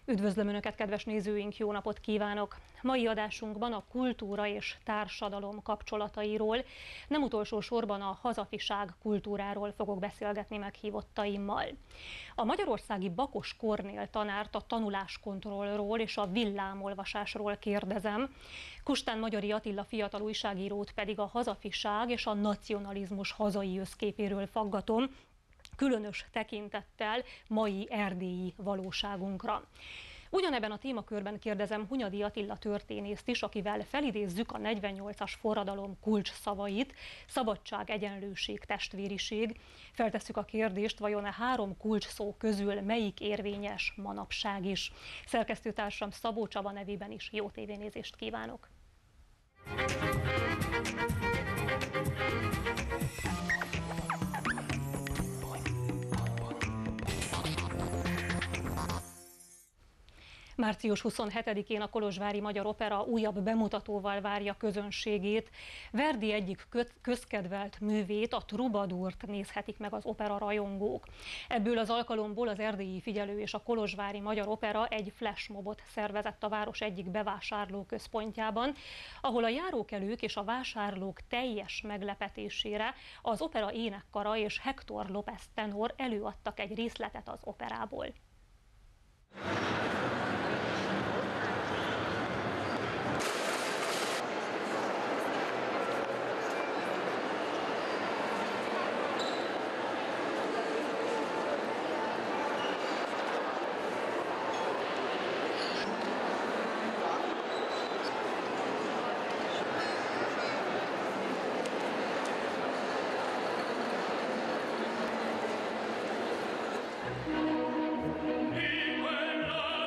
Üdvözlöm Önöket, kedves nézőink, jó napot kívánok! Mai adásunkban a kultúra és társadalom kapcsolatairól, nem utolsó sorban a hazafiság kultúráról fogok beszélgetni meghívottaimmal. A magyarországi Bakos Kornél tanárt a tanuláskontrollról és a villámolvasásról kérdezem, Kustán Magyari Attila fiatal újságírót pedig a hazafiság és a nacionalizmus hazai összképéről faggatom, különös tekintettel mai erdélyi valóságunkra. Ugyanebben a témakörben kérdezem Hunyadi Attila történészt is, akivel felidézzük a 48-as forradalom kulcsszavait: szabadság, egyenlőség, testvériség. Feltesszük a kérdést, vajon a három kulcsszó közül melyik érvényes manapság is. Szerkesztőtársam Szabó Csaba nevében is jó tévénézést kívánok! Március 27-én a Kolozsvári Magyar Opera újabb bemutatóval várja közönségét. Verdi egyik közkedvelt művét, a Troubadourt nézhetik meg az opera rajongók. Ebből az alkalomból az Erdélyi Figyelő és a Kolozsvári Magyar Opera egy flashmobot szervezett a város egyik bevásárlóközpontjában, ahol a járókelők és a vásárlók teljes meglepetésére az opera énekkara és Hector López tenor előadtak egy részletet az operából. Di quella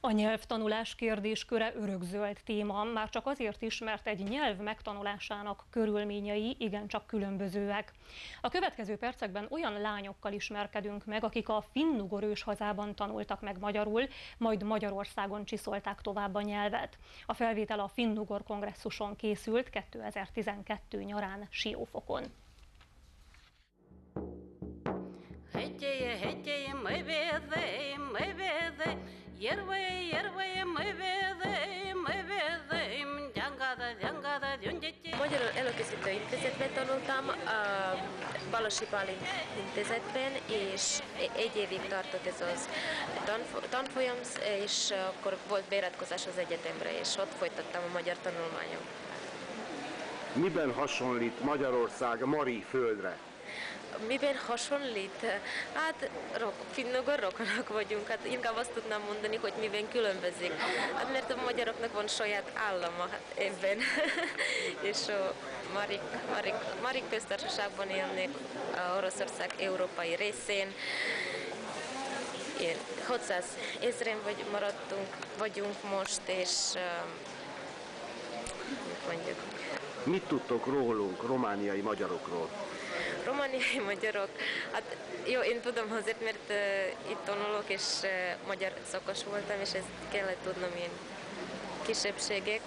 A nyelvtanulás kérdésköre örökzöld téma, már csak azért is, mert egy nyelv megtanulásának körülményei igencsak különbözőek. A következő percekben olyan lányokkal ismerkedünk meg, akik a finnugor őshazában tanultak meg magyarul, majd Magyarországon csiszolták tovább a nyelvet. A felvétel a finnugor kongresszuson készült 2012 nyarán Siófokon. Magyarul előkészítő intézetben tanultam, a Balasi Bálint intézetben, és egy évig tartott ez az tanfolyam, és akkor volt beiratkozás az egyetemre, és ott folytattam a magyar tanulmányom. Miben hasonlít Magyarország Mari földre? Miben hasonlít? Hát finnugor rokonok vagyunk, hát inkább azt tudnám mondani, hogy miben különbözik. Hát mert a magyaroknak van saját állama hát ebben, és a Marik köztársaságban élnek, Oroszország európai részén. 600 000 vagyunk most, és mondjuk. Mit tudtok rólunk, romániai magyarokról? Romániai magyarok, hát jó, én tudom azért, mert itt tanulok, és magyar szakos voltam, és ezt kellett tudnom ilyen kisebbségekről,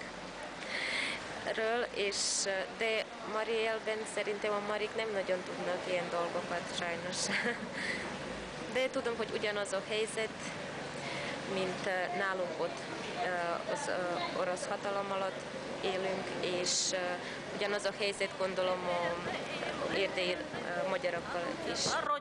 de Marielben szerintem a marik nem nagyon tudnak ilyen dolgokat, sajnos. De tudom, hogy ugyanaz a helyzet, mint nálunk ott az orosz hatalom alatt élünk, és ugyanaz a helyzet, gondolom, a erdélyi magyarokkal is.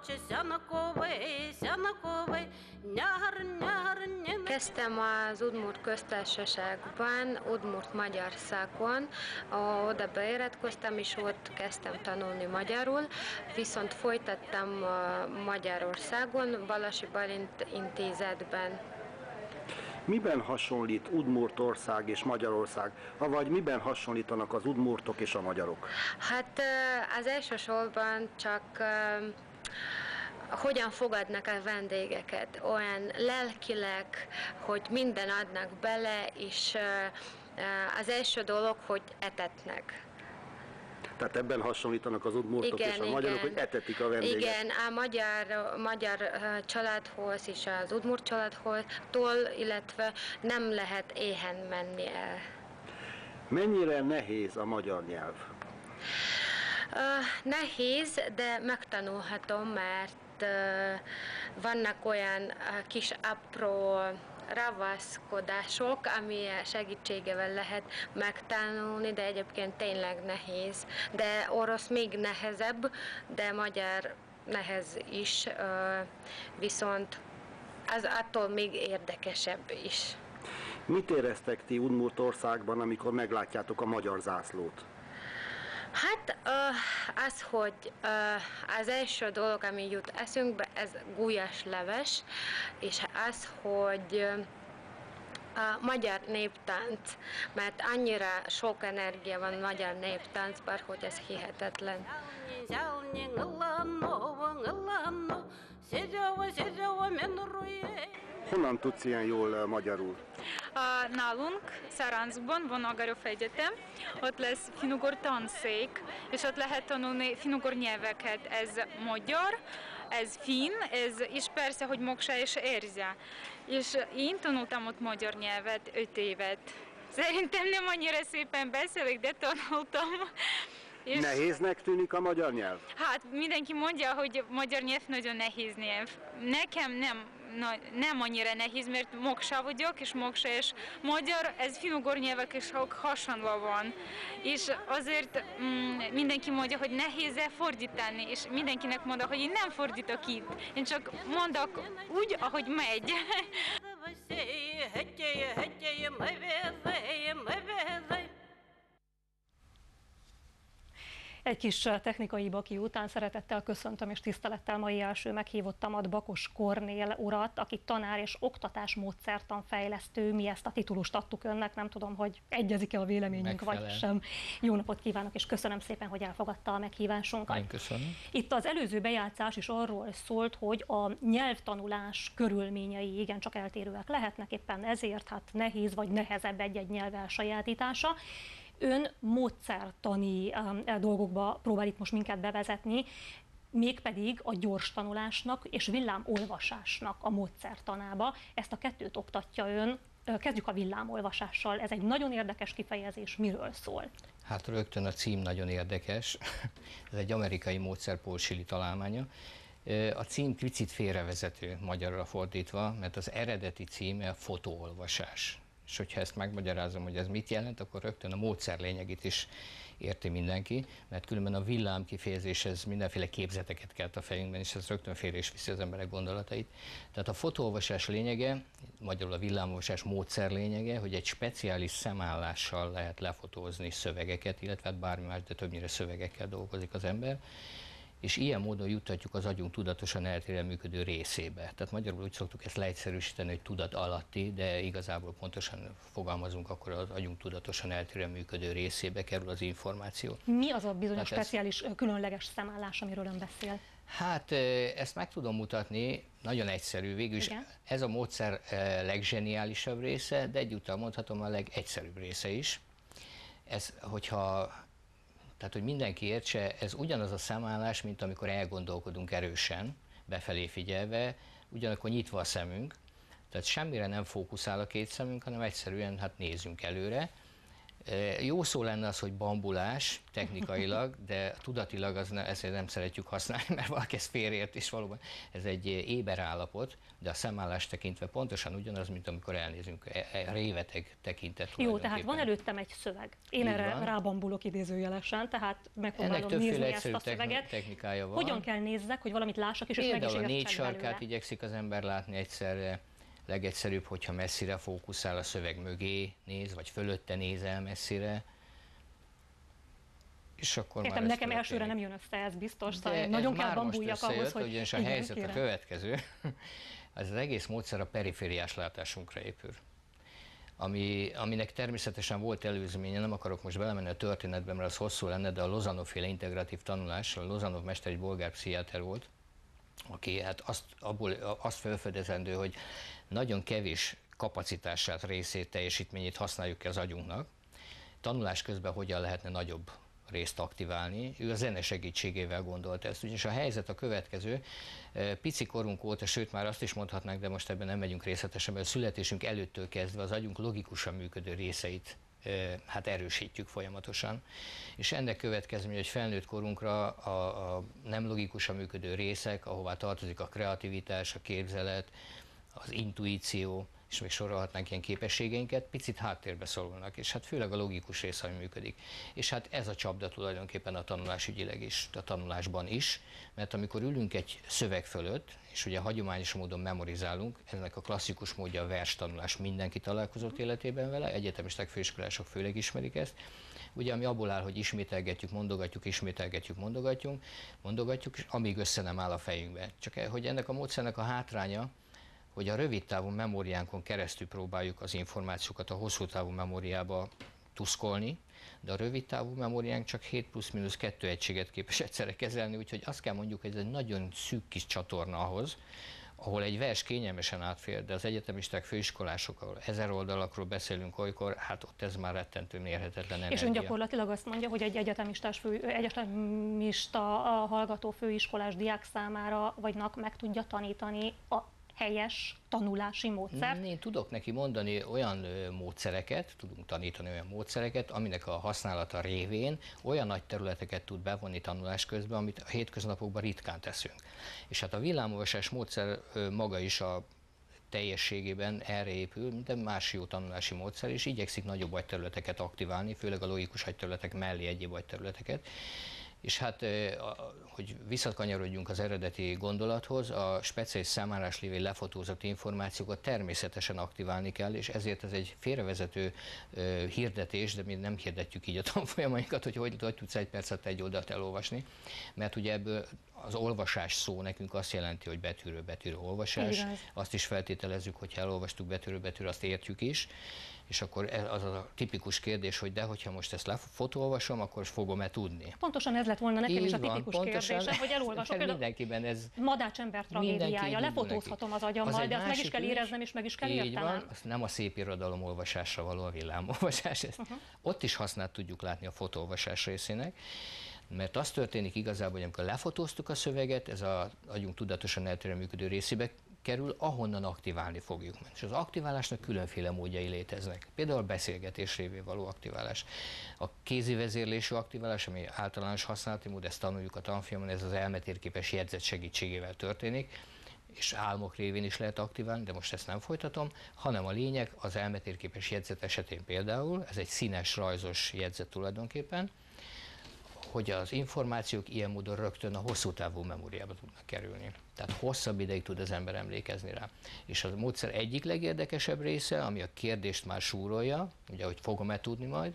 Kezdtem az Udmurt köztársaságban, Udmurt magyar szakon, oda beiratkoztam, és ott kezdtem tanulni magyarul, viszont folytattam Magyarországon, Balasi Bálint intézetben. Miben hasonlít Udmurtország és Magyarország, avagy miben hasonlítanak az udmurtok és a magyarok? Hát az elsősorban csak hogyan fogadnak el vendégeket, olyan lelkileg, hogy minden adnak bele, és az első dolog, hogy etetnek. Tehát ebben hasonlítanak az udmurtok és a magyarok, hogy etetik a vendéget. Igen, a magyar családhoz és az udmurt családhoz, illetve nem lehet éhen menni el. Mennyire nehéz a magyar nyelv? Nehéz, de megtanulhatom, mert vannak olyan kis apró ragaszkodások, ami segítségével lehet megtanulni, de egyébként tényleg nehéz. De orosz még nehezebb, de magyar nehéz is, viszont az attól még érdekesebb is. Mit éreztek ti Udmurtországban, amikor meglátjátok a magyar zászlót? Hát az, hogy az első dolog, ami jut eszünkbe, ez gulyasleves, és az, hogy a magyar néptánc, mert annyira sok energia van magyar néptáncban, hogy ez hihetetlen. Honnan tudsz ilyen jól magyarul? Nálunk, Szaranszkban van Ogarov Egyetem, ott lesz finnugor tanszék, és ott lehet tanulni finnugor nyelveket. Ez magyar, ez finn, és persze, hogy Moksa és Erzsa. És én tanultam ott magyar nyelvet 5 évet. Szerintem nem annyira szépen beszélek, de tanultam. És nehéznek tűnik a magyar nyelv? Hát mindenki mondja, hogy magyar nyelv nagyon nehéz nyelv. Nekem nem annyira nehéz, mert moksa vagyok, és moksa és magyar, ez finnugor nyelvek is hasonló van. És azért mindenki mondja, hogy nehéz fordítani, és mindenkinek mondja, hogy én nem fordítok itt. Én csak mondok úgy, ahogy megy. Egy kis technikai baki után szeretettel köszöntöm és tisztelettel mai első meghívottamat, Bakos Kornél urat, aki tanár és oktatásmódszertanfejlesztő. Mi ezt a titulust adtuk önnek, nem tudom, hogy egyezik-e a véleményünk, vagy sem. Jó napot kívánok, és köszönöm szépen, hogy elfogadta a meghívásunkat. Én köszönöm. Itt az előző bejátszás is arról szólt, hogy a nyelvtanulás körülményei igencsak eltérőek lehetnek, éppen ezért hát nehéz vagy nehezebb egy-egy nyelv elsajátítása. Ön módszertani dolgokba próbál itt most minket bevezetni, mégpedig a gyors tanulásnak és villámolvasásnak a módszertanába. Ezt a kettőt oktatja ön. Kezdjük a villámolvasással. Ez egy nagyon érdekes kifejezés. Miről szól? Hát rögtön a cím nagyon érdekes. Ez egy amerikai módszer Paul Shilley találmánya. A cím picit félrevezető magyarra fordítva, mert az eredeti címe fotóolvasás. És hogyha ezt megmagyarázom, hogy ez mit jelent, akkor rögtön a módszer lényegét is érti mindenki, mert különben a villám kifejezéshez mindenféle képzeteket kelt a fejünkben, és ez rögtön félre is viszi az emberek gondolatait. Tehát a fotóolvasás lényege, magyarul a villámolvasás módszer lényege, hogy egy speciális szemállással lehet lefotózni szövegeket, illetve hát bármi más, de többnyire szövegekkel dolgozik az ember, és ilyen módon juttatjuk az agyunk tudatosan eltérően működő részébe. Tehát magyarul úgy szoktuk ezt leegyszerűsíteni, hogy tudat alatti, de igazából pontosan fogalmazunk, akkor az agyunk tudatosan eltérően működő részébe kerül az információ. Mi az a bizonyos speciális, különleges szemállás, amiről ön beszél? Hát ezt meg tudom mutatni, nagyon egyszerű. Végülis igen. Ez a módszer legzseniálisabb része, de egyúttal mondhatom a legegyszerűbb része is. Ez, tehát, hogy mindenki értse, ez ugyanaz a szemállás, mint amikor elgondolkodunk erősen, befelé figyelve, ugyanakkor nyitva a szemünk, tehát semmire nem fókuszál a két szemünk, hanem egyszerűen hát nézzünk előre. Jó szó lenne az, hogy bambulás technikailag, de tudatilag ezért nem szeretjük használni, mert valaki ezt félreért, és valóban ez egy éber állapot, de a szemállás tekintve pontosan ugyanaz, mint amikor elnézünk, réveteg tekintet. Jó, tehát van előttem egy szöveg. Én erre rábambulok idézőjelesen, tehát megpróbálom nézni ezt a szöveget. Technikája van. Hogyan kell nézzek, hogy valamit lássak is, és meg is értsek belőle. 4 sarkát belőle. igyekszik az ember látni egyszerre. Legegyszerűbb, hogyha messzire fókuszál, a szöveg mögé néz, vagy fölötte nézel messzire. És akkor értem, már nekem elsőre nem jön össze, ez biztos, szóval ez nagyon kell már bambuljak ahhoz, hogy... ugyanis a helyzet a következő. Az egész módszer a perifériás látásunkra épül. Aminek természetesen volt előzménye, nem akarok most belemenni a történetbe, mert az hosszú lenne, de a Lozanov-féle integratív tanulás, a Lozanov mester egy bolgár pszichiáter volt, aki hát azt felfedezendő, hogy nagyon kevés kapacitását, részét, teljesítményét használjuk ki az agyunknak. Tanulás közben hogyan lehetne nagyobb részt aktiválni. Ő a zene segítségével gondolta ezt. Ugyanis a helyzet a következő, pici korunk óta, sőt már azt is mondhatnánk, de most ebben nem megyünk részletesen, mert a születésünk előttől kezdve az agyunk logikusan működő részeit hát erősítjük folyamatosan. És ennek következménye, hogy felnőtt korunkra a nem logikusan működő részek, ahová tartozik a kreativitás, a képzelet, az intuíció, és még sorolhatnánk ilyen képességeinket, picit háttérbe szorulnak, és hát főleg a logikus rész, ami működik. És hát ez a csapda tulajdonképpen a tanulásügyileg is, a tanulásban is, mert amikor ülünk egy szöveg fölött, és ugye hagyományos módon memorizálunk, ennek a klasszikus módja a verstanulás, mindenki találkozott életében vele, egyetemisták, főiskolások főleg ismerik ezt, ugye ami abból áll, hogy ismételgetjük, mondogatjuk, ismételgetjük, mondogatjuk, és amíg össze nem áll a fejünkbe. Csak hogy ennek a módszernek a hátránya, hogy a rövid távú memóriánkon keresztül próbáljuk az információkat a hosszú távú memóriába tuszkolni, de a rövid távú memóriánk csak 7 plusz-minusz 2 egységet képes egyszerre kezelni, úgyhogy azt kell mondjuk, hogy ez egy nagyon szűk kis csatorna ahhoz, ahol egy vers kényelmesen átfér, de az egyetemisták, főiskolások, ahol 1000 oldalakról beszélünk olykor, hát ott ez már rettentő mérhetetlen energia. És ön gyakorlatilag azt mondja, hogy egy egyetemista hallgató főiskolás diák számára vagynak meg tudja tanítani a helyes tanulási módszert? Én tudok neki mondani olyan módszereket, tudunk tanítani olyan módszereket, aminek a használata révén olyan nagy területeket tud bevonni tanulás közben, amit a hétköznapokban ritkán teszünk. És hát a villámolvasás módszer maga is a teljességében erre épül, mint más jó tanulási módszer, és igyekszik nagyobb agyterületeket aktiválni, főleg a logikus agyterületek mellé egyéb agyterületeket. És hát, hogy visszakanyarodjunk az eredeti gondolathoz, a speciális számárás lévén lefotózott információkat természetesen aktiválni kell, és ezért ez egy félrevezető hirdetés, de mi nem hirdetjük így a tanfolyamainkat, hogy tudsz egy percet egy oldalt elolvasni, mert ugye ebből az olvasás szó nekünk azt jelenti, hogy betűről betűre olvasás. Igaz. Azt is feltételezzük, hogy ha elolvastuk betűről betűre, azt értjük is. És akkor az a tipikus kérdés, hogy de hogyha most ezt lefotóolvasom, akkor fogom-e tudni? Pontosan ez lett volna nekem is a Így van, tipikus kérdésem, hogy elolvasok. Mindenkiben ez... Madácsember tragédiája, lefotózhatom az agyammal, de azt meg is kell éreznem, és meg is kell így értenem. van, az nem a szép irodalom olvasásra való a villámolvasás, ezt ott is hasznát tudjuk látni a fotóolvasás részének, mert az történik igazából, hogy amikor lefotóztuk a szöveget, ez az agyunk tudatosan eltérően működő részébe kerül, ahonnan aktiválni fogjuk. És az aktiválásnak különféle módjai léteznek. Például a beszélgetés révén való aktiválás. A kézi vezérlésű aktiválás, ami általános használati mód, ezt tanuljuk a tanfolyamon, ez az elmetérképes jegyzet segítségével történik, és álmok révén is lehet aktiválni, de most ezt nem folytatom, hanem a lényeg az elmetérképes jegyzet esetén például, ez egy színes, rajzos jegyzet tulajdonképpen, hogy az információk ilyen módon rögtön a hosszú távú memóriába tudnak kerülni. Tehát hosszabb ideig tud az ember emlékezni rá. És a módszer egyik legérdekesebb része, ami a kérdést már súrolja, ugye, hogy fogom-e tudni majd,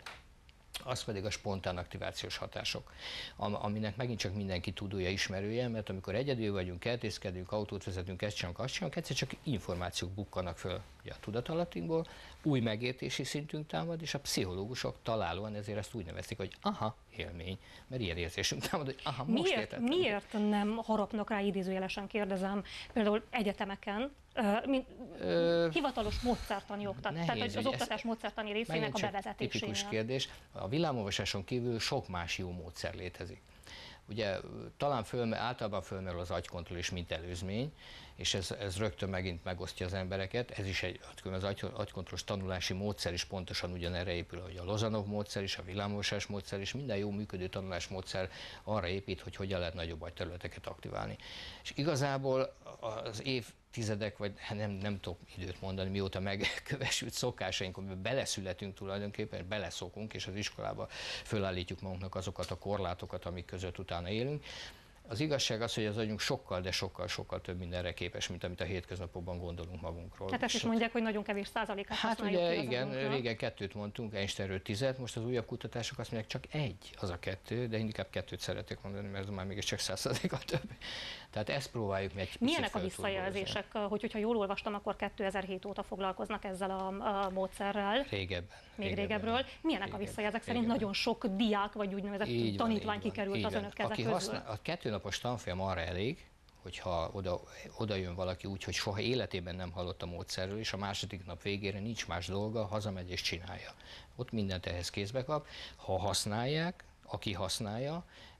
az pedig a spontán aktivációs hatások, aminek megint csak mindenki tudója, ismerője, mert amikor egyedül vagyunk, kertészkedünk, autót vezetünk, ezt csinálunk, azt csinálunk, egyszer csak információk bukkanak föl ugye, a tudatalattinkból, új megértési szintünk támad, és a pszichológusok találóan ezért ezt úgy nevezték, hogy aha, élmény, mert ilyen érzésünk támad, hogy aha, most értettem. Miért nem harapnak rá, idézőjelesen kérdezem, például egyetemeken, mint hivatalos módszertani oktatás, tehát az oktatás módszertani részének a bevezetésénél? Tipikus kérdés. A villámolvasáson kívül sok más jó módszer létezik. Ugye talán általában fölmerül az agykontroll is, mint előzmény, és ez rögtön megint megosztja az embereket. Ez is az agykontrollos tanulási módszer is pontosan ugyanerre épül, hogy a Lozanov módszer is, a villámolvasás módszer is, minden jó működő tanulásmódszer arra épít, hogy hogyan lehet nagyobb agyterületeket aktiválni. És igazából az évtizedek, vagy nem tudok időt mondani, mióta megkövesült szokásaink, amiben beleszületünk tulajdonképpen, beleszokunk, és az iskolába fölállítjuk magunknak azokat a korlátokat, amik között utána élünk. Az igazság az, hogy az agyunk sokkal, de sokkal több mindenre képes, mint amit a hétköznapokban gondolunk magunkról. Tehát ezt is mondják, hogy nagyon kevés százalékát használjuk ugye ki az igen, agyunknak. régen 2-t mondtunk, Einsteinről 10-et, most az újabb kutatások azt mondják, csak 1 az a 2, de inkább 2-t szeretek mondani, mert ez már mégiscsak 100%-kal több. Tehát ezt próbáljuk meg egy picit. Milyenek a visszajelzések, hogyha jól olvastam, akkor 2007 óta foglalkoznak ezzel a módszerrel. Régebről. Milyenek a visszajelzések? Szerint nagyon sok diák, vagy úgynevezett tanítvány kikerült az önök kezek közül. A 2 napos tanfolyam arra elég, hogyha oda jön valaki úgy, hogy soha életében nem hallott a módszerről, és a második nap végére nincs más dolga, hazamegy és csinálja. Ott mindent ehhez kézbe kap. Ha használják, aki használja,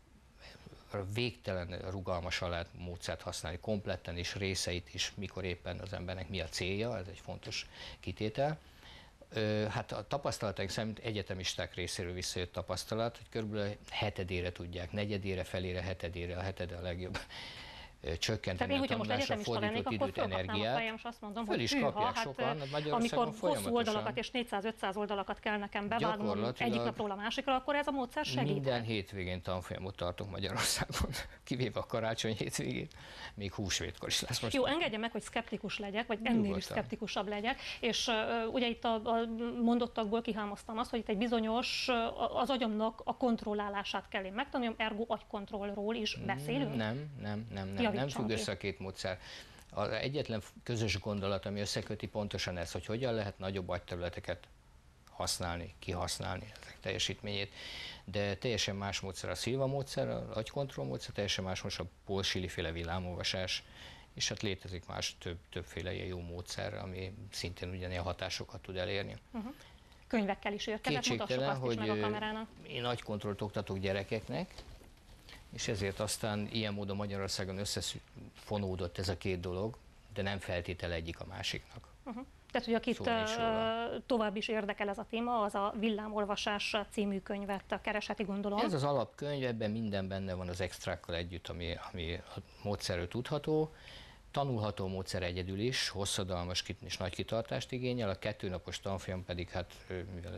végtelen rugalmasan lehet módszert használni, kompletten is, részeit is, mikor éppen az embernek mi a célja, ez egy fontos kitétel. Hát a tapasztalataink szerint egyetemisták részéről visszajött tapasztalat, hogy körülbelül hetedére tudják, negyedére, felére, hetedére, a hetede a legjobb csökkenteni a tanulásra fordított időt, energiát. És azt mondom, föl is kapják sokan, amikor hosszú oldalakat és 400-500 oldalakat kell nekem bevágnom egyik napról a másikra, akkor ez a módszer segít. Minden hétvégén tanfolyamot tartok Magyarországon, kivéve a karácsony hétvégét, még húsvétkor is lesz most. Jó, engedje meg, hogy szkeptikus legyek, vagy ennél is szkeptikusabb legyek, és ugye itt a mondottakból kihámoztam azt, hogy itt egy bizonyos, az agyamnak a kontrollálását kell én megtanuljam, ergo agykontrollról is beszélünk? Nem függ össze a két módszer. Az egyetlen közös gondolat, ami összeköti pontosan ez, hogy hogyan lehet nagyobb agyterületeket használni, kihasználni ezek teljesítményét, de teljesen más módszer a Silva módszer, az agykontroll módszer, teljesen más most a Paul Scheele-féle villámolvasás, és hát létezik más többféle ilyen jó módszer, ami szintén ugyanilyen hatásokat tud elérni. Könyvekkel is érkezett, mutassuk azt is meg a kamerának. Én agykontrollt oktatok gyerekeknek, és ezért aztán ilyen módon Magyarországon összefonódott ez a két dolog, de nem feltétele egyik a másiknak. Tehát, hogy akit tovább is érdekel ez a téma, az a Villámolvasás című könyvet keresheti, gondolom. Ez az alapkönyv, ebben minden benne van az extrákkal együtt, ami a módszerről tudható. Tanulható módszer egyedül is, hosszadalmas és nagy kitartást igényel, a 2 napos tanfolyam pedig, hát mivel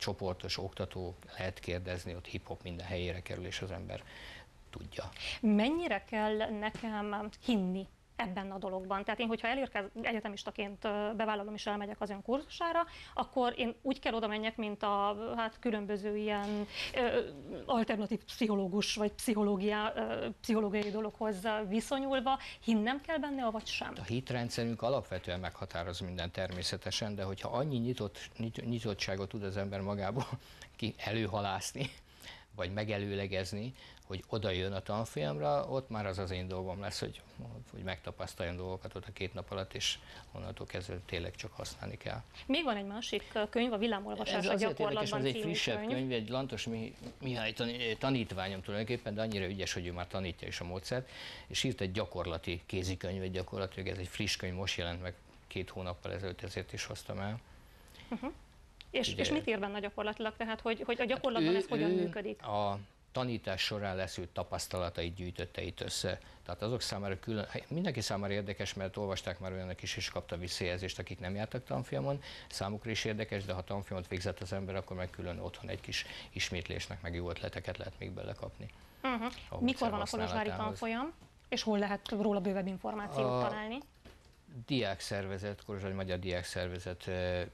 csoportos oktató, lehet kérdezni, ott hip-hop minden helyére kerül, és az ember tudja. Mennyire kell nekem hinni ebben a dologban? Tehát én, hogyha egyetemistaként bevállalom és elmegyek az ön kurzusára, akkor én úgy kell oda menjek, mint a különböző ilyen alternatív pszichológus vagy pszichológiai dologhoz viszonyulva, hinnem kell benne, vagy sem? A hitrendszerünk alapvetően meghatároz minden természetesen, de hogyha annyi nyitottságot tud az ember magából előhalászni, vagy megelőlegezni, hogy oda jön a tanfolyamra, ott már az én dolgom lesz, hogy megtapasztaljon dolgokat ott a 2 nap alatt, és onnantól kezdve tényleg csak használni kell. Még van egy másik könyv, a Villámolvasás a gyakorlatban ez egy című frissebb könyv, egy Lantos Mihály tanítványom tulajdonképpen, de annyira ügyes, hogy ő már tanítja is a módszert, és írt egy gyakorlati kézikönyvet, gyakorlatilag ez egy friss könyv, most jelent meg 2 hónappal ezelőtt, ezért is hoztam el. És mit ír benne gyakorlatilag? Tehát, hogy a gyakorlatban ez hogyan működik? A tanítás során leszült tapasztalatait gyűjtötte itt össze. Tehát azok számára mindenki számára érdekes, mert olvasták már olyanok is, és kapta visszajelzést, akik nem jártak tanfolyamon. Számukra is érdekes, de ha tanfolyamot végzett az ember, akkor meg külön otthon egy kis ismétlésnek, meg jó ötleteket lehet még belekapni. Mikor van a kolozsvári tanfolyam, és hol lehet róla bővebb információt találni? Diákszervezet, Kolozsvári Magyar Diákszervezet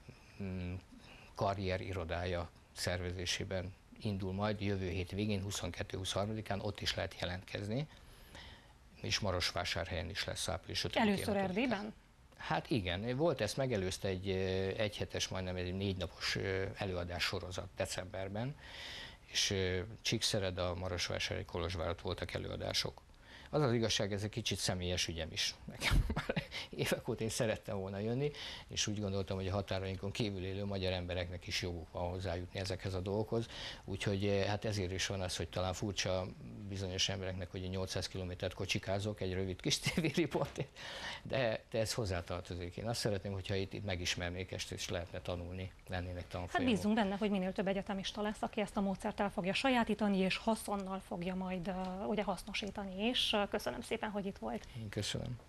karrierirodája szervezésében indul majd jövő hét végén, 22-23-án, ott is lehet jelentkezni, és Marosvásárhelyen is lesz április 5-én. Először Erdélyben? Hát igen, volt, ezt megelőzte egy egyhetes, majdnem egy 4 napos előadás sorozat decemberben, és Csíkszereda, Marosvásárhely, Kolozsvár voltak előadások. Az az igazság, ez egy kicsit személyes ügyem is. Nekem már évek óta én szerettem volna jönni, és úgy gondoltam, hogy a határainkon kívül élő magyar embereknek is joguk van hozzájutni ezekhez a dolgokhoz. Úgyhogy hát ezért is van az, hogy talán furcsa bizonyos embereknek, hogy 800 kilométert kocsikázok egy rövid kis tévériportért, de ez hozzátartozik. Én azt szeretném, hogyha itt megismernék ezt, és lehetne tanulni, lennének tanfolyamok. Hát bízunk benne, hogy minél több egyetemista lesz, aki ezt a módszert el fogja sajátítani, és haszonnal fogja majd ugye hasznosítani is. Köszönöm szépen, hogy itt volt. Én köszönöm.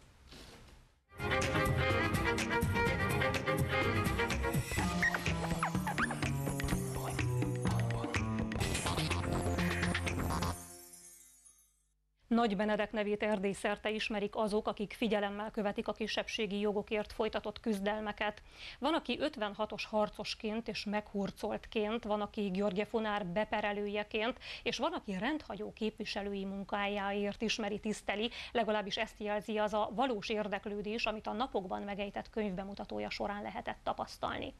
Nagy Benedek nevét Erdély szerte ismerik azok, akik figyelemmel követik a kisebbségi jogokért folytatott küzdelmeket. Van, aki 56-os harcosként és meghurcoltként, van, aki Györgye Fonár beperelőjeként, és van, aki rendhagyó képviselői munkájáért ismeri, tiszteli, legalábbis ezt jelzi az a valós érdeklődés, amit a napokban megejtett könyvbemutatója során lehetett tapasztalni.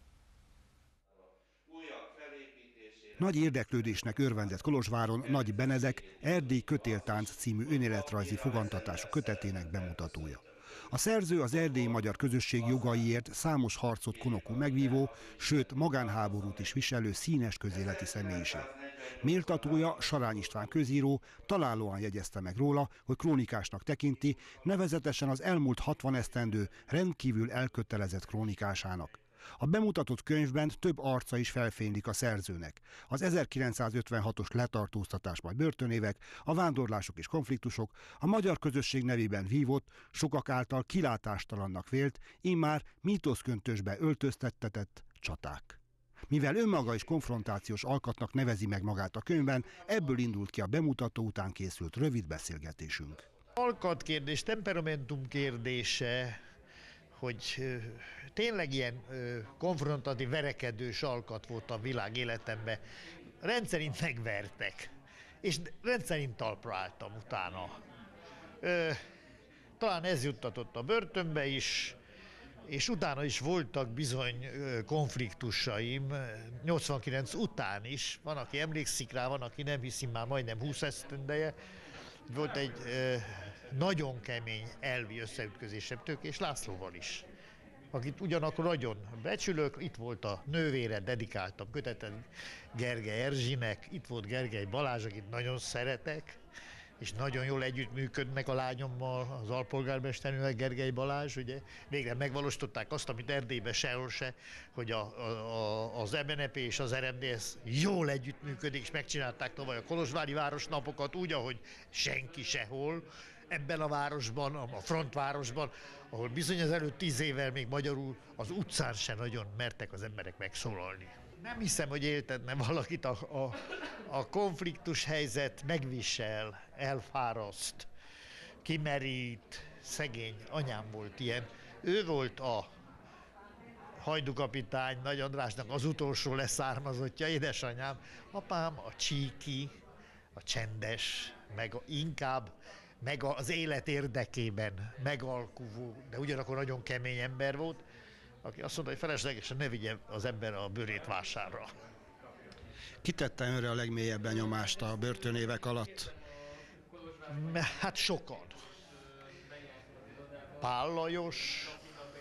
Nagy érdeklődésnek örvendett Kolozsváron Nagy Benedek Erdély Kötéltánc című önéletrajzi fogantatású kötetének bemutatója. A szerző az erdélyi magyar közösség jogaiért számos harcot konokú megvívó, sőt magánháborút is viselő színes közéleti személyiség. Méltatója, Sarány István közíró találóan jegyezte meg róla, hogy krónikásnak tekinti, nevezetesen az elmúlt 60 esztendő rendkívül elkötelezett krónikásának. A bemutatott könyvben több arca is felfénylik a szerzőnek. Az 1956-os letartóztatás majd börtönévek, a vándorlások és konfliktusok, a magyar közösség nevében vívott, sokak által kilátástalannak vélt, immár mítoszköntösbe öltöztettetett csaták. Mivel önmaga is konfrontációs alkatnak nevezi meg magát a könyvben, ebből indult ki a bemutató után készült rövid beszélgetésünk. Alkatkérdés, temperamentum kérdése, hogy tényleg ilyen konfrontatív, verekedős alkat volt a világ életemben. Rendszerint megvertek, és rendszerint talpra álltam utána. Talán ez juttatott a börtönbe is, és utána is voltak bizony konfliktusaim, 89 után is. Van, aki emlékszik rá, van, aki nem, hiszi, már majdnem 20 esztendeje. Volt egy nagyon kemény elvi összeütközésem Tőkés Lászlóval is, akit ugyanakkor nagyon becsülök. Itt volt a nővére, dedikáltam kötetet Gergely Erzsinek, itt volt Gergely Balázs, akit nagyon szeretek, és nagyon jól együttműködnek a lányommal, az alpolgármesterünkkel, Gergely Balázs, ugye. Végre megvalósították azt, amit Erdélyben sehol se, hogy az MNP és az RMDSZ jól együttműködik, és megcsinálták tavaly a kolozsvári városnapokat úgy, ahogy senki sehol ebben a városban, a frontvárosban, ahol bizony az előtt 10 évvel még magyarul az utcán se nagyon mertek az emberek megszólalni. Nem hiszem, hogy éltetne valakit a konfliktus helyzet megvisel, elfáraszt, kimerít. Szegény anyám volt ilyen. Ő volt a Hajdú-kapitány Nagy Andrásnak az utolsó leszármazottja, édesanyám. Apám a csíki, a csendes, inkább az élet érdekében megalkuvó, de ugyanakkor nagyon kemény ember volt, aki azt mondta, hogy feleslegesen ne vigye az ember a bőrét vásárra. Kitette önre a legmélyebb benyomást a börtönévek alatt? Hát sokan. Pál Lajos,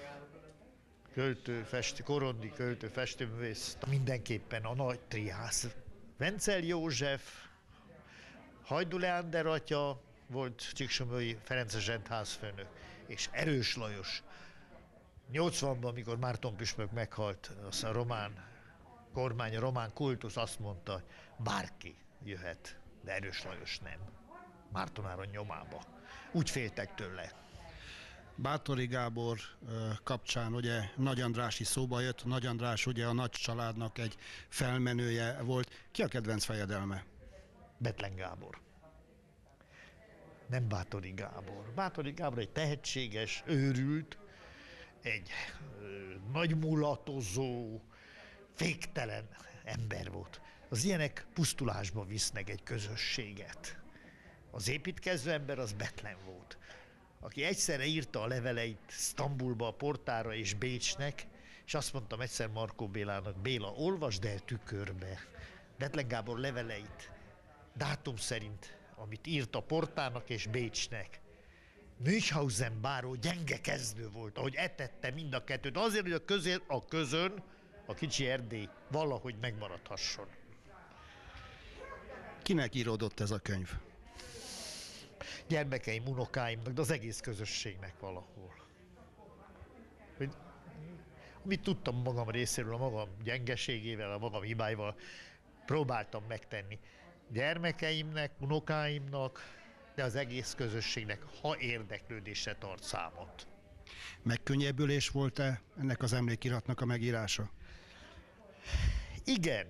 korondi költő, festőművész, mindenképpen a nagy triász. Vencel József, Hajdú Leander atya volt Csíksomlyói Ferences rendházfőnök, és Erős Lajos. 80-ban, amikor Márton püspök meghalt, az a román kormány, a román kultusz azt mondta, hogy bárki jöhet, de Erős Lajos nem. Márton Áron nyomába. Úgy féltek tőle. Báthori Gábor kapcsán ugye Nagy András is szóba jött. Nagy András ugye a nagy családnak egy felmenője volt. Ki a kedvenc fejedelme? Bethlen Gábor. Nem Báthori Gábor. Báthori Gábor egy tehetséges, őrült, egy nagy mulatozó, féktelen ember volt. Az ilyenek pusztulásba visznek egy közösséget. Az építkező ember az Bethlen volt, aki egyszerre írta a leveleit Sztambulba, a Portára és Bécsnek, és azt mondtam egyszer Markó Bélának, Béla, olvasd el tükörbe Bethlen Gábor leveleit, dátum szerint, amit írt a Portának és Bécsnek. Münchhausen báró gyenge kezdő volt, ahogy etette mind a kettőt, azért, hogy a közön a kicsi Erdély valahogy megmaradhasson. Kinek íródott ez a könyv? Gyermekeim, unokáimnak, de az egész közösségnek valahol. Hogy, amit tudtam magam részéről, a magam gyengeségével, a magam hibáival, próbáltam megtenni. Gyermekeimnek, unokáimnak, de az egész közösségnek, ha érdeklődésre tart számot. Megkönnyebbülés volt-e ennek az emlékiratnak a megírása? Igen.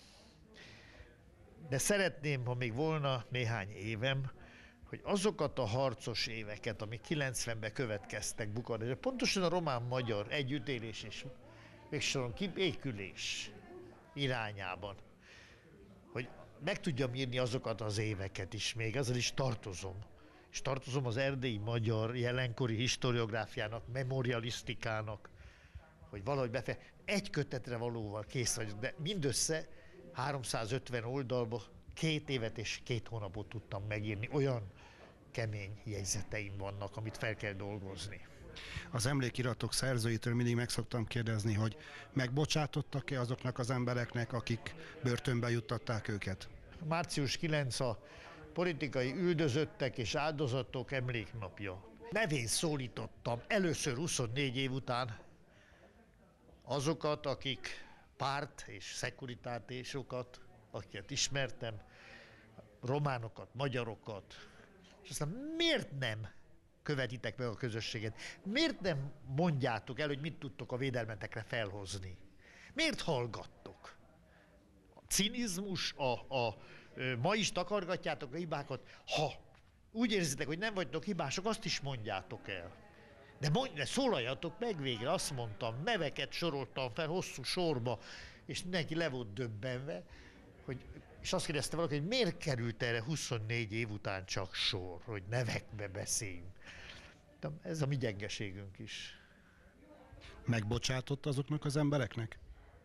De szeretném, ha még volna néhány évem, hogy azokat a harcos éveket, amik 90-ben következtek Bukarestben, pontosan a román-magyar együttélés és végsoron kibékülés irányában, hogy meg tudjam írni azokat az éveket is még, ezzel is tartozom. És tartozom az erdélyi magyar jelenkori historiográfiának, memorialisztikának, hogy valahogy egy kötetre valóval kész vagyok, de mindössze 350 oldalba 2 évet és 2 hónapot tudtam megírni. Olyan kemény jegyzeteim vannak, amit fel kell dolgozni. Az emlékiratok szerzőitől mindig meg szoktam kérdezni, hogy megbocsátottak-e azoknak az embereknek, akik börtönbe juttatták őket? Március 9 a politikai üldözöttek és áldozatok emléknapja. Nevén szólítottam először 24 év után azokat, akik párt és szekuritátésokat, akiket ismertem, románokat, magyarokat, és aztán miért nem követitek meg a közösséget? Miért nem mondjátok el, hogy mit tudtok a védelmetekre felhozni? Miért hallgattok? A cinizmus, ma is takargatjátok a hibákat, ha úgy érzitek, hogy nem vagytok hibások, azt is mondjátok el. De szólaljatok meg végre, azt mondtam, neveket soroltam fel hosszú sorba, és mindenki le volt döbbenve, és azt kérdezte valaki, hogy miért került erre 24 év után csak sor, hogy nevekbe beszéljünk. De ez a mi gyengeségünk is. Megbocsátott azoknak az embereknek?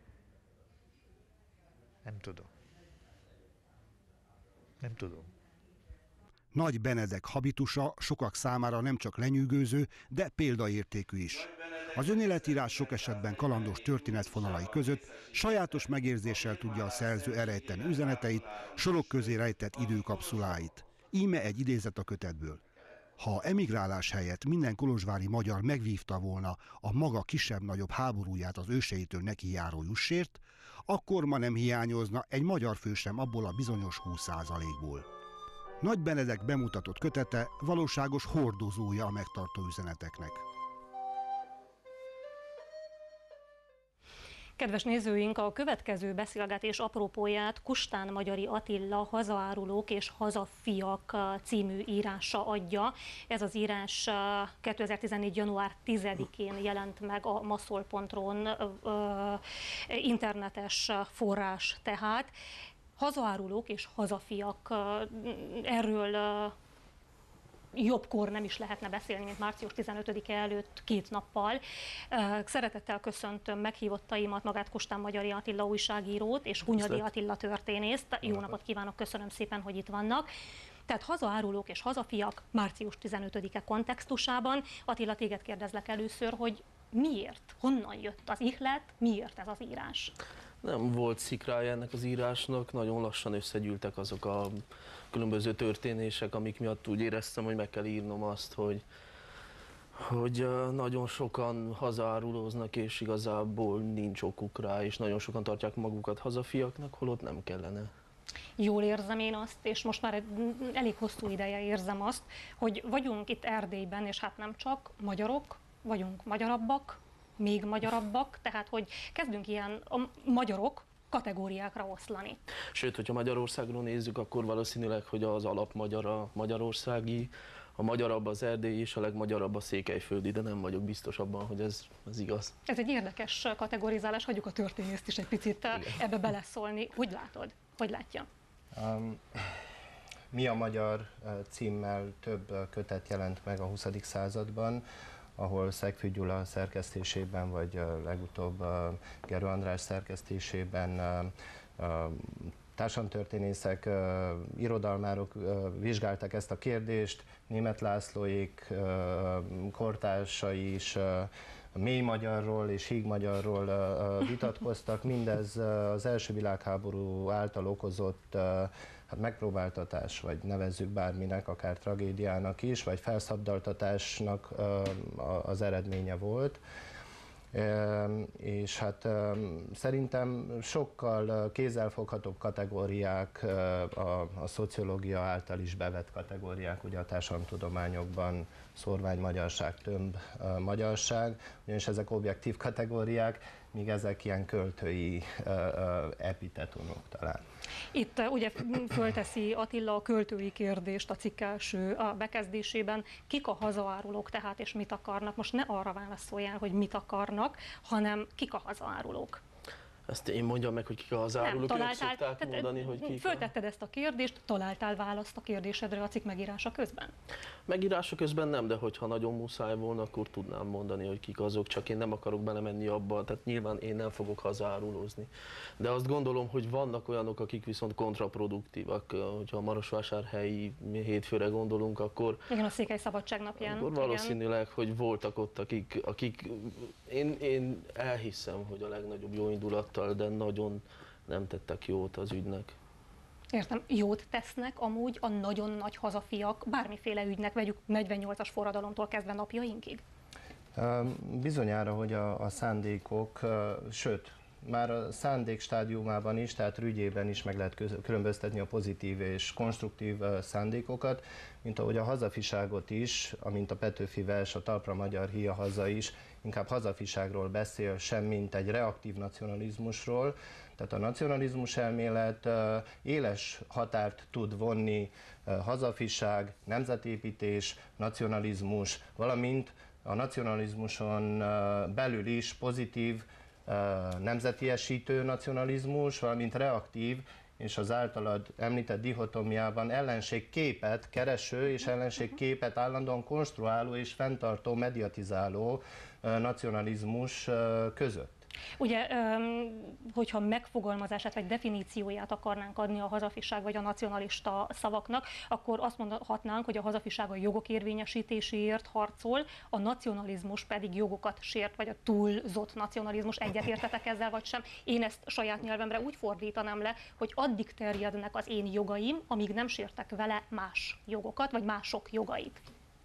Nem tudom. Nem tudom. Nagy Benedek habitusa sokak számára nem csak lenyűgöző, de példaértékű is. Az önéletírás sok esetben kalandos történetfonalai között sajátos megérzéssel tudja a szerző elrejteni üzeneteit, sorok közé rejtett időkapszuláit. Íme egy idézet a kötetből. Ha emigrálás helyett minden kolozsvári magyar megvívta volna a maga kisebb-nagyobb háborúját az őseitől neki járó jussért, akkor ma nem hiányozna egy magyar fő sem abból a bizonyos 20%-ból. Nagy Benedek bemutatott kötete valóságos hordozója a megtartó üzeneteknek. Kedves nézőink, a következő beszélgetés apropóját Kustán Magyari Attila Hazaárulók és hazafiak című írása adja. Ez az írás 2014. január 10-én jelent meg a maszol.ron, internetes forrás tehát. Hazaárulók és hazafiak, erről jobbkor nem is lehetne beszélni, mint március 15-e előtt 2 nappal. Szeretettel köszöntöm meghívottaimat, magát Kustán Magyari Attila újságírót és Hunyadi Attila történészt. Jó napot kívánok, köszönöm szépen, hogy itt vannak. Tehát hazaárulók és hazafiak március 15-e kontextusában. Attila, téged kérdezlek először, hogy miért, honnan jött az ihlet, miért ez az írás? Nem volt szikrája ennek az írásnak, nagyon lassan összegyűltek azok a különböző történések, amik miatt úgy éreztem, hogy meg kell írnom azt, hogy nagyon sokan hazaárulóznak, és igazából nincs okuk rá, és nagyon sokan tartják magukat hazafiaknak, holott nem kellene. Jól érzem én azt, és most már elég hosszú ideje érzem azt, hogy vagyunk itt Erdélyben, és hát nem csak magyarok, vagyunk magyarabbak, még magyarabbak, tehát hogy kezdünk ilyen a magyarok kategóriákra oszlani. Sőt, hogyha Magyarországról nézzük, akkor valószínűleg, hogy az alapmagyar a magyarországi, a magyarabb az erdélyi és a legmagyarabb a székelyföldi, de nem vagyok biztos abban, hogy ez igaz. Ez egy érdekes kategorizálás, hagyjuk a történészt is egy picit ebbe beleszólni. Hogy látod? Hogy látja? Mi a magyar címmel több kötet jelent meg a 20. században, ahol Szegfű Gyula szerkesztésében, vagy legutóbb Gerő András szerkesztésében társadalomtörténészek, irodalmárok vizsgálták ezt a kérdést, Németh Lászlóék kortársai is mély magyarról és híg magyarról vitatkoztak, mindez az első világháború által okozott megpróbáltatás, vagy nevezzük bárminek, akár tragédiának is, vagy felszabdaltatásnak az eredménye volt. És hát szerintem sokkal kézzelfoghatóbb kategóriák, a szociológia által is bevett kategóriák, ugye a társadalomtudományokban szórványmagyarság, tömb magyarság, ugyanis ezek objektív kategóriák, míg ezek ilyen költői epitetumok talán. Itt ugye fölteszi Attila a költői kérdést a cikk első bekezdésében. Kik a hazaárulók tehát, és mit akarnak? Most ne arra válaszoljál, hogy mit akarnak, hanem kik a hazaárulók? Ezt én mondjam meg, hogy kik a hazaárulók, ők szokták mondani, hogy kik. Föltetted ezt a kérdést, találtál választ a kérdésedre a cikk megírása közben? Megírása közben nem, de hogyha nagyon muszáj volna, akkor tudnám mondani, hogy kik azok, csak én nem akarok belemenni abba, tehát nyilván én nem fogok hazaárulózni. De azt gondolom, hogy vannak olyanok, akik viszont kontraproduktívak, hogyha a Marosvásárhelyi hétfőre gondolunk, akkor... Igen, a Székely Szabadság napján. Akkor valószínűleg, hogy voltak ott, akik én elhiszem, hogy a legnagyobb jó indulattal, de nagyon nem tettek jót az ügynek. Értem, jót tesznek amúgy a nagyon nagy hazafiak bármiféle ügynek, vegyük 48-as forradalomtól kezdve napjainkig? Bizonyára, hogy a szándékok, sőt, már a szándék stádiumában is, tehát rügyében is meg lehet különböztetni a pozitív és konstruktív szándékokat, mint ahogy a hazafiságot is, amint a Petőfi vers, a Talpra magyar híja haza is, inkább hazafiságról beszél, semmint egy reaktív nacionalizmusról. Tehát a nacionalizmus elmélet éles határt tud vonni hazafiság, nemzetépítés, nacionalizmus, valamint a nacionalizmuson belül is pozitív, nemzetiesítő nacionalizmus, valamint reaktív, és az általad említett dihotómiában ellenségképet kereső és ellenségképet állandóan konstruáló és fenntartó, mediatizáló nacionalizmus között. Ugye, hogyha megfogalmazását vagy definícióját akarnánk adni a hazafiság vagy a nacionalista szavaknak, akkor azt mondhatnánk, hogy a hazafiság a jogok érvényesítéséért harcol, a nacionalizmus pedig jogokat sért, vagy a túlzott nacionalizmus. Egyetértetek ezzel, vagy sem? Én ezt saját nyelvemre úgy fordítanám le, hogy addig terjednek az én jogaim, amíg nem sértek vele más jogokat, vagy mások jogait.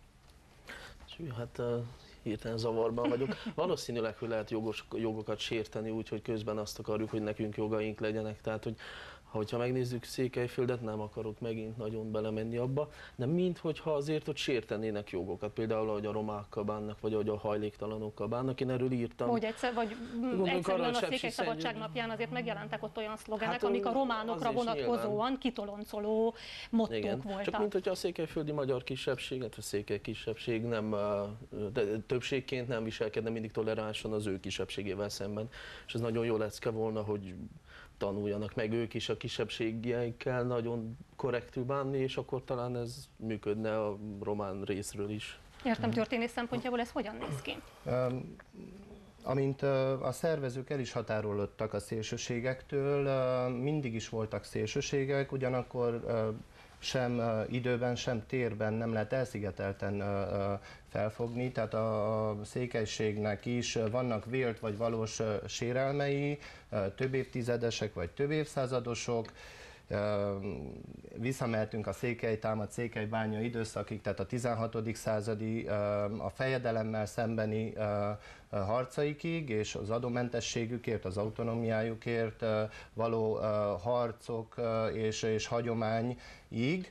Hát hirtelen zavarban vagyok. Valószínűleg, hogy lehet jogokat sérteni úgy, hogy közben azt akarjuk, hogy nekünk jogaink legyenek. Tehát, hogy hogyha megnézzük Székelyföldet, nem akarok megint nagyon belemenni abba, de minthogyha azért ott sértenének jogokat, például ahogy a romákkal bánnak, vagy ahogy a hajléktalanokkal bánnak, én erről írtam. Vagy egyszerűen a Székely Szabadság napján azért megjelentek ott olyan szlogenek, amik a románokra vonatkozóan kitoloncoló mottók voltak. Csak minthogyha a székelyföldi magyar kisebbséget, a székely kisebbség nem, többségként nem viselkedne mindig toleránsan az ő kisebbségével szemben. És ez nagyon jó lecke volna, hogy tanuljanak meg ők is a kisebbségeikkel nagyon korrektül bánni, és akkor talán ez működne a román részről is. Értem, történész szempontjából ez hogyan néz ki? Amint a szervezők el is határolódtak a szélsőségektől, mindig is voltak szélsőségek, ugyanakkor sem időben, sem térben nem lehet elszigetelten felfogni, tehát a székelységnek is vannak vélt vagy valós sérelmei, több évtizedesek vagy több évszázadosok. Visszamehetünk a székelytámad, székelybánya időszakig, tehát a 16. századi a fejedelemmel szembeni harcaikig, és az adómentességükért, az autonómiájukért való harcok és hagyományig.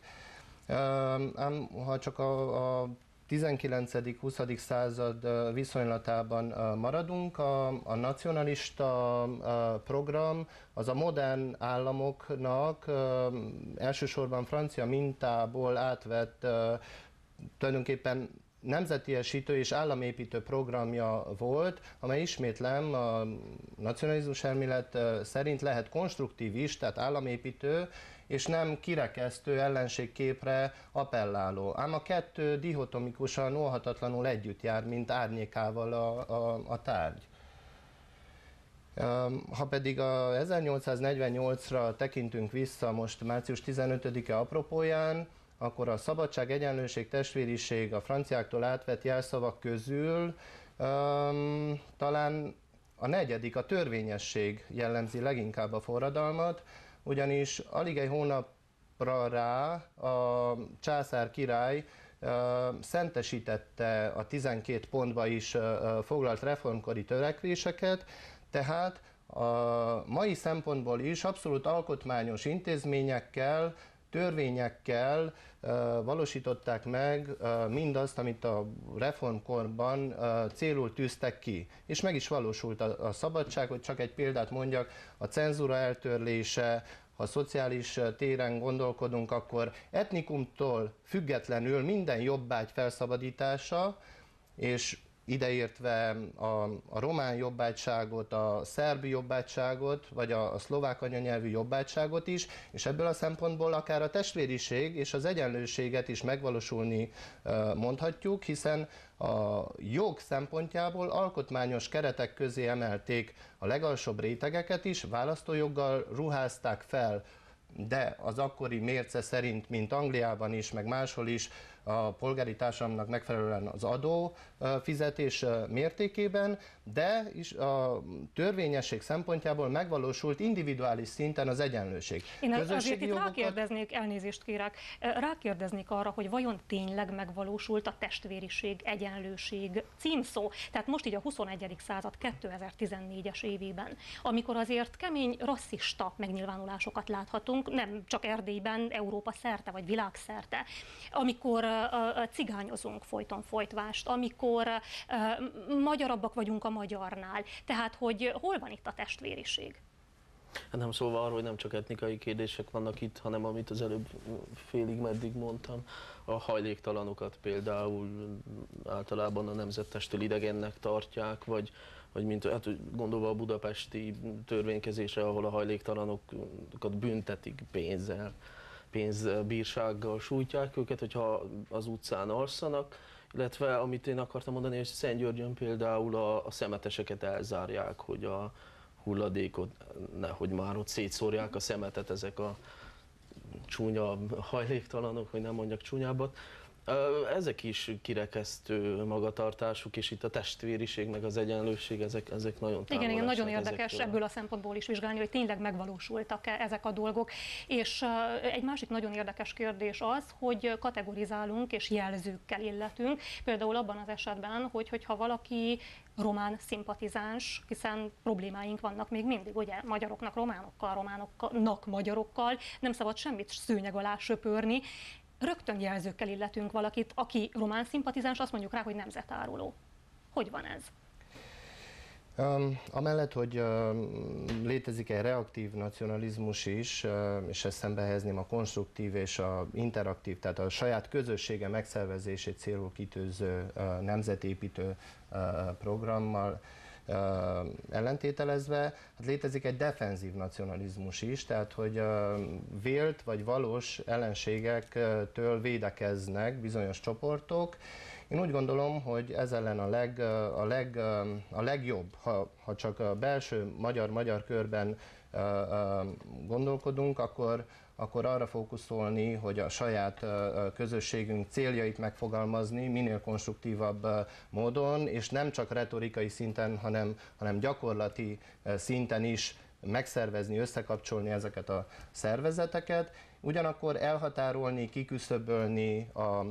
Ha csak a 19.-20. század viszonylatában maradunk, a nacionalista program az a modern államoknak elsősorban francia mintából átvett tulajdonképpen nemzetiesítő és államépítő programja volt, amely ismétlem a nacionalizmus elmélet szerint lehet konstruktív is, tehát államépítő, és nem kirekesztő ellenségképre appelláló. Ám a kettő dihotomikusan, óhatatlanul együtt jár, mint árnyékával a tárgy. Ha pedig a 1848-ra tekintünk vissza, most március 15-e apropóján, akkor a szabadság, egyenlőség, testvériség a franciáktól átvett jelszavak közül talán a negyedik, a törvényesség jellemzi leginkább a forradalmat, ugyanis alig egy hónapra rá a császár király szentesítette a 12 pontba is foglalt reformkori törekvéseket, tehát a mai szempontból is abszolút alkotmányos intézményekkel, törvényekkel valósították meg mindazt, amit a reformkorban célul tűztek ki. És meg is valósult a szabadság, hogy csak egy példát mondjak, a cenzúra eltörlése, ha a szociális téren gondolkodunk, akkor etnikumtól függetlenül minden jobbágy felszabadítása, és ideértve a román jobbágyságot, a szerb jobbágyságot, vagy a szlovák anyanyelvű jobbágyságot is, és ebből a szempontból akár a testvériség és az egyenlőséget is megvalósulni mondhatjuk, hiszen a jog szempontjából alkotmányos keretek közé emelték a legalsóbb rétegeket is, választójoggal ruházták fel, de az akkori mérce szerint, mint Angliában is, meg máshol is, a polgári társadalomnak megfelelően az adó fizetés mértékében, de is a törvényesség szempontjából megvalósult individuális szinten az egyenlőség. Én azért itt rákérdeznék, elnézést kérek, rákérdeznék arra, hogy vajon tényleg megvalósult a testvériség, egyenlőség címszó. Tehát most így a 21. század 2014-es évében, amikor azért kemény rasszista megnyilvánulásokat láthatunk, nem csak Erdélyben, Európa szerte vagy világszerte, amikor cigányozunk folyton folytvást, amikor magyarabbak vagyunk a magyarnál. Tehát, hogy hol van itt a testvériség? Nem szólva arról, hogy nem csak etnikai kérdések vannak itt, hanem amit az előbb félig meddig mondtam, a hajléktalanokat például általában a nemzettestől idegennek tartják, vagy mint hát gondolva a budapesti törvénykezésre, ahol a hajléktalanokat büntetik pénzzel, pénzbírsággal sújtják őket, hogyha az utcán alszanak, illetve amit én akartam mondani, hogy Szentgyörgyön például a szemeteseket elzárják, hogy a hulladékot, nehogy már ott szétszórják a szemetet ezek a csúnya hajléktalanok, hogy nem mondjak csúnyábbat. Ezek is kirekesztő magatartásuk, és itt a testvériség, meg az egyenlőség, ezek nagyon távol igen, nagyon érdekes ezektől. ebből a szempontból is vizsgálni, hogy tényleg megvalósultak-e ezek a dolgok. És egy másik nagyon érdekes kérdés az, hogy kategorizálunk és jelzőkkel illetünk. Például abban az esetben, hogyha valaki román szimpatizáns, hiszen problémáink vannak még mindig, ugye, magyaroknak románokkal, románoknak magyarokkal, nem szabad semmit szőnyeg alá söpörni. Rögtön jelzőkkel illetünk valakit, aki román szimpatizáns, azt mondjuk rá, hogy nemzetáruló. Hogy van ez? Amellett, hogy létezik egy reaktív nacionalizmus is, és ezt szembehelyezném a konstruktív és a interaktív, tehát a saját közössége megszervezését célul kitűző nemzetépítő programmal ellentételezve, hát létezik egy defenzív nacionalizmus is, tehát hogy vélt vagy valós ellenségektől védekeznek bizonyos csoportok. Én úgy gondolom, hogy ez ellen a legjobb, ha csak a belső magyar körben gondolkodunk, akkor arra fókuszolni, hogy a saját közösségünk céljait megfogalmazni minél konstruktívabb módon, és nem csak retorikai szinten, hanem gyakorlati szinten is megszervezni, összekapcsolni ezeket a szervezeteket, ugyanakkor elhatárolni, kiküszöbölni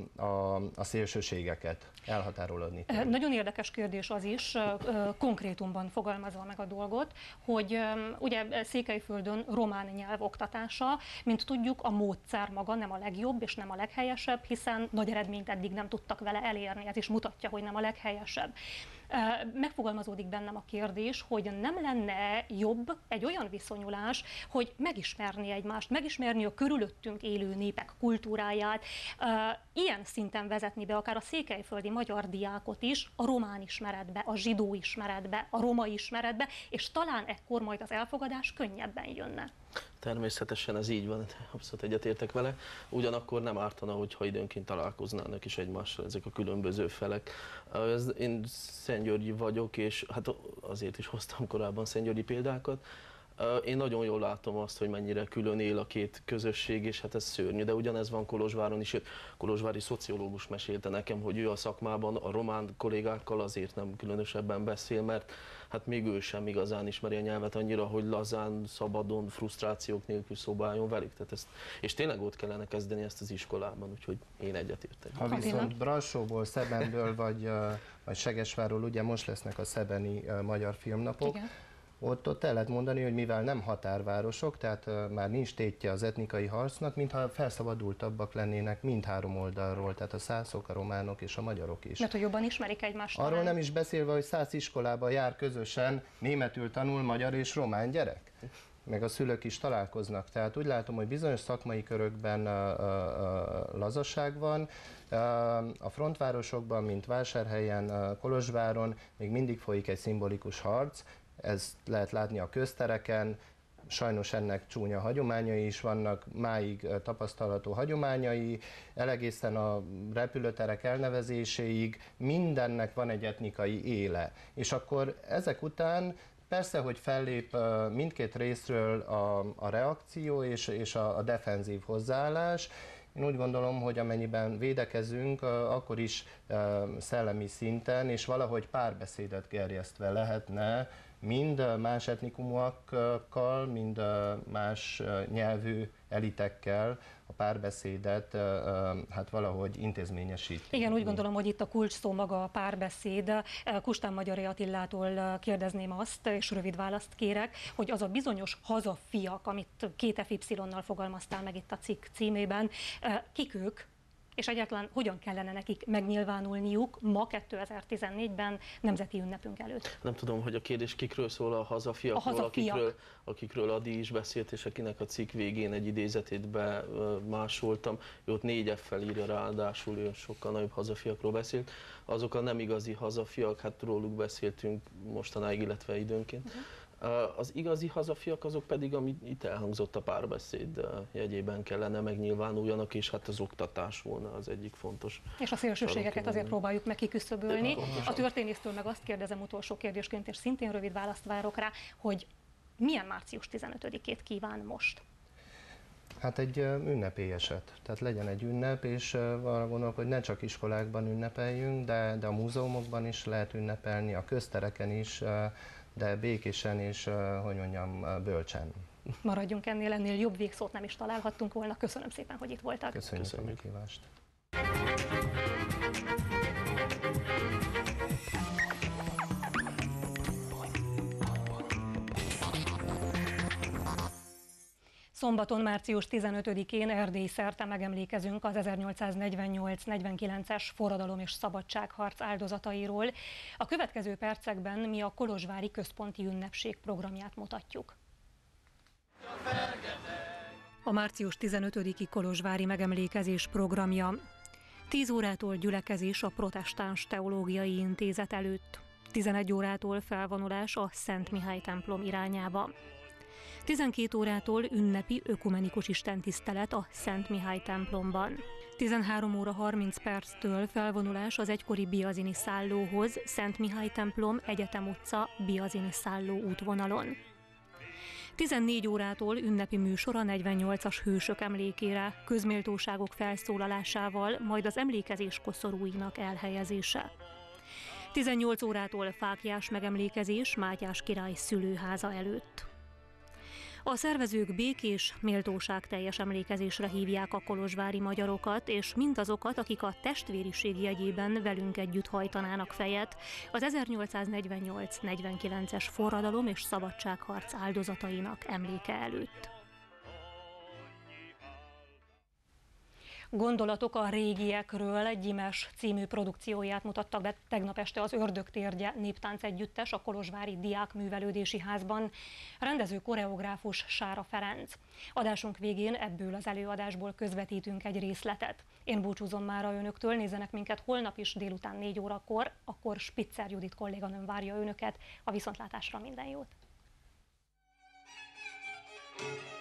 a szélsőségeket, elhatárolódni. Nagyon érdekes kérdés az is, konkrétumban fogalmazva meg a dolgot, hogy ugye Székelyföldön román nyelv oktatása, mint tudjuk, a módszer maga nem a legjobb és nem a leghelyesebb, hiszen nagy eredményt eddig nem tudtak vele elérni, ez is mutatja, hogy nem a leghelyesebb. Megfogalmazódik bennem a kérdés, hogy nem lenne jobb egy olyan viszonyulás, hogy megismerni egymást, megismerni a körülöttünk élő népek kultúráját, ilyen szinten vezetni be akár a székelyföldi magyar diákot is a román ismeretbe, a zsidó ismeretbe, a roma ismeretbe, és talán ekkor majd az elfogadás könnyebben jönne. Természetesen ez így van, abszolút egyetértek vele. Ugyanakkor nem ártana, hogyha időnként találkoznának is egymással ezek a különböző felek. Én Szentgyörgyi vagyok, és hát azért is hoztam korábban szentgyörgyi példákat. Én nagyon jól látom azt, hogy mennyire külön él a két közösség, és hát ez szörnyű, de ugyanez van Kolozsváron is. Kolozsvári szociológus mesélte nekem, hogy ő a szakmában a román kollégákkal azért nem különösebben beszél, mert hát még ő sem igazán ismeri a nyelvet annyira, hogy lazán, szabadon, frusztrációk nélkül szóba álljon velük. És tényleg ott kellene kezdeni ezt az iskolában, úgyhogy én egyetértek. Ha viszont Brassóból, Szebenből vagy Segesvárról, ugye most lesznek a szebeni magyar filmnapok, igen. Ott el lehet mondani, hogy mivel nem határvárosok, tehát már nincs tétje az etnikai harcnak, mintha felszabadultabbak lennének mindhárom oldalról, tehát a szászok, a románok és a magyarok is. Mert hogy jobban ismerik egymást. Arról nem is beszélve, hogy 100 iskolába jár közösen, németül tanul magyar és román gyerek. Meg a szülők is találkoznak. Tehát úgy látom, hogy bizonyos szakmai körökben lazaság van. A frontvárosokban, mint Vásárhelyen, Kolozsváron még mindig folyik egy szimbolikus harc. Ezt lehet látni a köztereken, sajnos ennek csúnya hagyományai is vannak, máig tapasztalható hagyományai, egészen a repülőterek elnevezéséig mindennek van egy etnikai éle. És akkor ezek után persze, hogy fellép mindkét részről a reakció és a defenzív hozzáállás. Én úgy gondolom, hogy amennyiben védekezünk, akkor is szellemi szinten és valahogy párbeszédet gerjesztve lehetne mind más etnikumokkal, mind más nyelvű elitekkel a párbeszédet hát valahogy intézményesíteni. Igen, úgy gondolom, hogy itt a kulcs szó maga a párbeszéd. Kustán Magyari Attilától kérdezném azt, és rövid választ kérek, hogy az a bizonyos hazafiak, amit 2 FY-nal fogalmaztál meg itt a cikk címében, kik ők? És egyáltalán hogyan kellene nekik megnyilvánulniuk ma 2014-ben nemzeti ünnepünk előtt? Nem tudom, hogy a kérdés kikről szól, a hazafiakról, akikről Adi is beszélt, és akinek a cikk végén egy idézetét bemásoltam. Ő ott 4 F-fel írja, ráadásul ő sokkal nagyobb hazafiakról beszélt. Azok a nem igazi hazafiak, hát róluk beszéltünk mostanáig, illetve időnként. Az igazi hazafiak azok pedig, amit itt elhangzott, a párbeszéd jegyében kellene megnyilvánuljanak, és hát az oktatás volna az egyik fontos. És a szélsőségeket azért próbáljuk meg kiküszöbölni. A történésztől meg azt kérdezem utolsó kérdésként, és szintén rövid választ várok rá, hogy milyen március 15-ét kíván most? Hát egy ünnepélyeset, tehát legyen egy ünnep, és arra gondolok, hogy ne csak iskolákban ünnepeljünk, de a múzeumokban is lehet ünnepelni, a köztereken is, de békésen és, hogy mondjam, bölcsen. Maradjunk ennél jobb végszót nem is találhattunk volna. Köszönöm szépen, hogy itt voltak. Köszönjük a meghívást. Szombaton, március 15-én Erdély szerte megemlékezünk az 1848-49-es forradalom és szabadságharc áldozatairól. A következő percekben mi a kolozsvári központi ünnepség programját mutatjuk. A március 15-i kolozsvári megemlékezés programja. 10 órától gyülekezés a Protestáns Teológiai Intézet előtt. 11 órától felvonulás a Szent Mihály templom irányába. 12 órától ünnepi ökumenikus istentisztelet a Szent Mihály templomban. 13 óra 30 perctől felvonulás az egykori Biazini szállóhoz, Szent Mihály templom, Egyetem utca, Biazini szálló útvonalon. 14 órától ünnepi műsor a 48-as hősök emlékére, közméltóságok felszólalásával, majd az emlékezés koszorúinak elhelyezése. 18 órától fáklyás megemlékezés Mátyás király szülőháza előtt. A szervezők békés, méltóságteljes emlékezésre hívják a kolozsvári magyarokat, és mindazokat, akik a testvériség jegyében velünk együtt hajtanának fejet az 1848-49-es forradalom és szabadságharc áldozatainak emléke előtt. Gondolatok a régiekről Gyimes című produkcióját mutattak be tegnap este az Ördögtérje néptánc együttes a kolozsvári Diákművelődési Házban. Rendező koreográfus Sára Ferenc. Adásunk végén ebből az előadásból közvetítünk egy részletet. Én búcsúzom mára önöktől, nézzenek minket holnap is délután 4 órakor, akkor Spitzer Judit kolléganőm várja önöket. A viszontlátásra minden jót!